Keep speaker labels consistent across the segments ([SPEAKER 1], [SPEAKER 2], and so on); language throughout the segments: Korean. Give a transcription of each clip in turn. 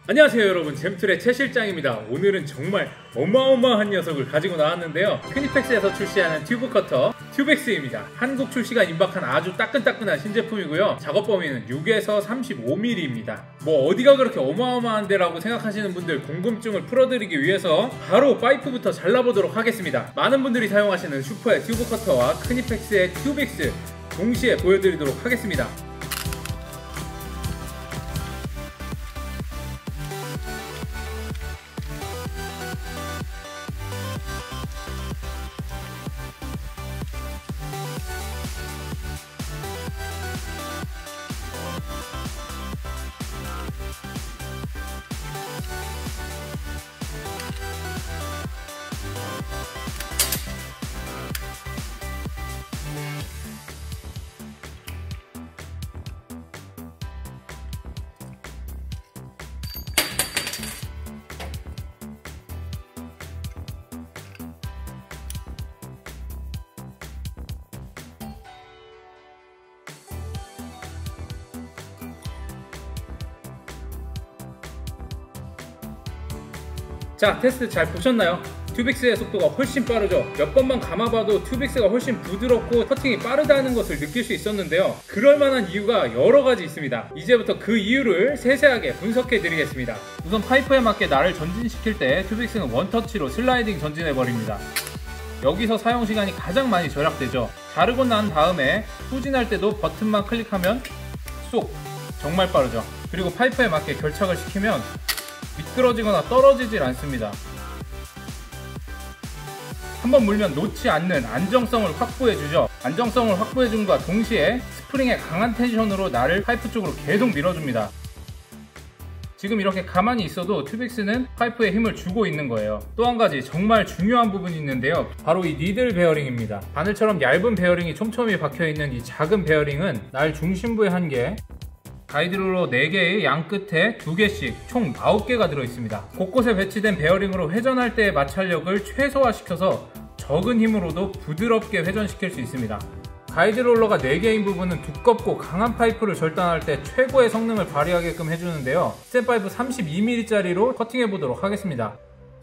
[SPEAKER 1] 안녕하세요 여러분, 잼툴의 최 실장입니다. 오늘은 정말 어마어마한 녀석을 가지고 나왔는데요, 크니팩스에서 출시하는 튜브 커터 튜벡스입니다. 한국 시가 임박한 아주 따끈따끈한 신제품이고요, 작업 범위는 6에서 35mm입니다 뭐 어디가 그렇게 어마어마한데 라고 생각하시는 분들 궁금증을 풀어드리기 위해서 바로 파이프부터 잘라보도록 하겠습니다. 많은 분들이 사용하시는 슈퍼의 튜브 커터와 크니팩스의 튜벡스 동시에 보여드리도록 하겠습니다. 자, 테스트 잘 보셨나요? 튜벡스의 속도가 훨씬 빠르죠. 몇 번만 감아봐도 튜벡스가 훨씬 부드럽고 커팅이 빠르다는 것을 느낄 수 있었는데요, 그럴만한 이유가 여러가지 있습니다. 이제부터 그 이유를 세세하게 분석해 드리겠습니다. 우선 파이프에 맞게 날을 전진시킬 때 튜벡스는 원터치로 슬라이딩 전진해버립니다. 여기서 사용시간이 가장 많이 절약되죠. 자르고 난 다음에 후진할 때도 버튼만 클릭하면 쏙! 정말 빠르죠. 그리고 파이프에 맞게 결착을 시키면 미끄러지거나 떨어지질 않습니다. 한번 물면 놓지 않는 안정성을 확보해주죠. 안정성을 확보해줌과 동시에 스프링의 강한 텐션으로 날을 파이프 쪽으로 계속 밀어줍니다. 지금 이렇게 가만히 있어도 튜벡스는 파이프에 힘을 주고 있는 거예요. 또 한 가지 정말 중요한 부분이 있는데요, 바로 이 니들 베어링입니다. 바늘처럼 얇은 베어링이 촘촘히 박혀있는 이 작은 베어링은 날 중심부에 1개, 가이드롤러 4개의 양 끝에 2개씩 총 9개가 들어있습니다. 곳곳에 배치된 베어링으로 회전할 때의 마찰력을 최소화시켜서 적은 힘으로도 부드럽게 회전시킬 수 있습니다. 가이드롤러가 4개인 부분은 두껍고 강한 파이프를 절단할 때 최고의 성능을 발휘하게끔 해주는데요, 스텐파이프 32mm짜리로 커팅해보도록 하겠습니다.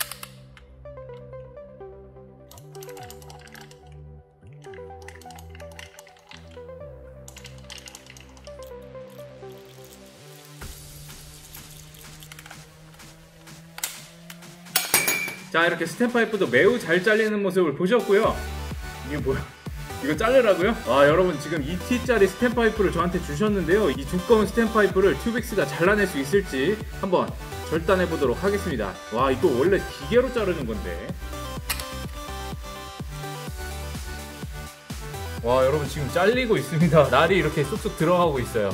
[SPEAKER 1] 자, 이렇게 스텐파이프도 매우 잘 잘리는 모습을 보셨고요. 이게 뭐야? 이거 자르라고요? 아, 여러분 지금 2T짜리 스텐파이프를 저한테 주셨는데요, 이 두꺼운 스텐파이프를 튜벡스가 잘라낼 수 있을지 한번 절단해 보도록 하겠습니다. 와, 이거 원래 기계로 자르는 건데. 와, 여러분 지금 잘리고 있습니다. 날이 이렇게 쏙쏙 들어가고 있어요.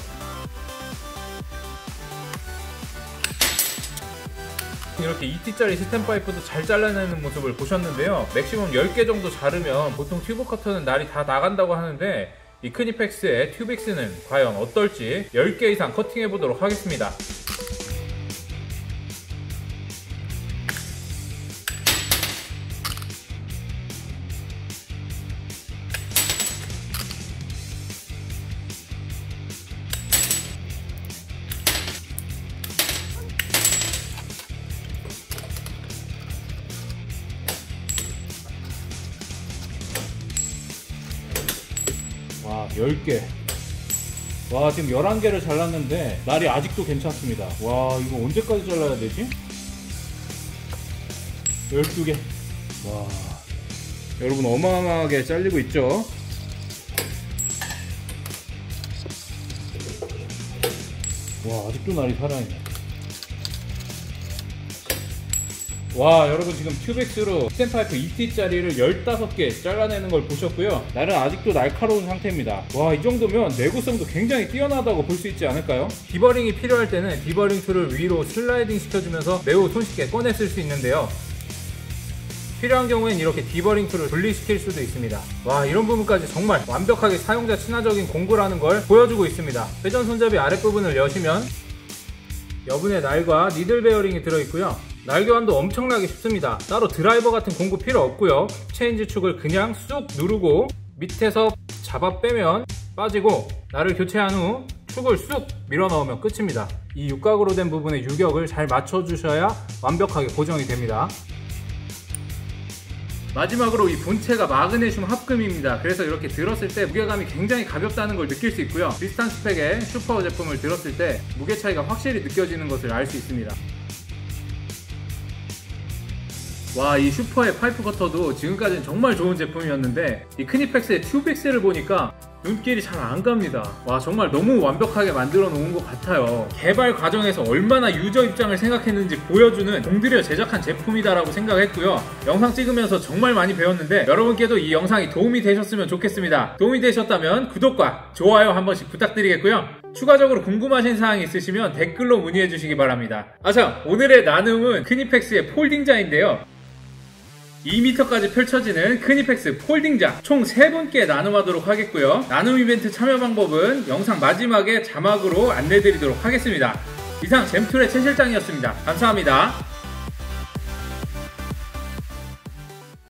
[SPEAKER 1] 이렇게 2T짜리 스텐파이프도 잘 잘라내는 모습을 보셨는데요, 맥시멈 10개 정도 자르면 보통 튜브 커터는 날이 다 나간다고 하는데, 이 크니팩스의 튜벡스는 과연 어떨지 10개 이상 커팅해 보도록 하겠습니다. 와, 10개. 와, 지금 11개를 잘랐는데 날이 아직도 괜찮습니다. 와, 이거 언제까지 잘라야 되지? 12개. 와, 여러분 어마어마하게 잘리고 있죠? 와, 아직도 날이 살아있네. 와, 여러분 지금 튜벡스로 스텐파이프 2T짜리를 15개 잘라내는 걸 보셨고요, 날은 아직도 날카로운 상태입니다. 와, 이 정도면 내구성도 굉장히 뛰어나다고 볼 수 있지 않을까요? 디버링이 필요할 때는 디버링 툴을 위로 슬라이딩 시켜주면서 매우 손쉽게 꺼내 쓸 수 있는데요, 필요한 경우엔 이렇게 디버링 툴을 분리시킬 수도 있습니다. 와, 이런 부분까지 정말 완벽하게 사용자 친화적인 공구라는 걸 보여주고 있습니다. 회전 손잡이 아랫부분을 여시면 여분의 날과 니들 베어링이 들어있고요, 날 교환도 엄청나게 쉽습니다. 따로 드라이버 같은 공구 필요 없고요, 체인지 축을 그냥 쑥 누르고 밑에서 잡아 빼면 빠지고, 날을 교체한 후 축을 쑥 밀어 넣으면 끝입니다. 이 육각으로 된 부분의 유격을 잘 맞춰주셔야 완벽하게 고정이 됩니다. 마지막으로 이 본체가 마그네슘 합금입니다. 그래서 이렇게 들었을 때 무게감이 굉장히 가볍다는 걸 느낄 수 있고요. 비슷한 스펙의 슈퍼 제품을 들었을 때 무게 차이가 확실히 느껴지는 것을 알 수 있습니다. 와, 이 슈퍼의 파이프 커터도 지금까지는 정말 좋은 제품이었는데 이 크니펙스의 튜빅스를 보니까 눈길이 잘 안 갑니다. 와, 정말 너무 완벽하게 만들어 놓은 것 같아요. 개발 과정에서 얼마나 유저 입장을 생각했는지 보여주는 공들여 제작한 제품이다라고 생각했고요. 영상 찍으면서 정말 많이 배웠는데 여러분께도 이 영상이 도움이 되셨으면 좋겠습니다. 도움이 되셨다면 구독과 좋아요 한 번씩 부탁드리겠고요. 추가적으로 궁금하신 사항이 있으시면 댓글로 문의해 주시기 바랍니다. 참, 오늘의 나눔은 크니펙스의 폴딩자인데요. 2m까지 펼쳐지는 크니펙스 폴딩자 총 3분께 나눔하도록 하겠고요. 나눔 이벤트 참여 방법은 영상 마지막에 자막으로 안내드리도록 하겠습니다. 이상 잼툴의 최 실장이었습니다. 감사합니다.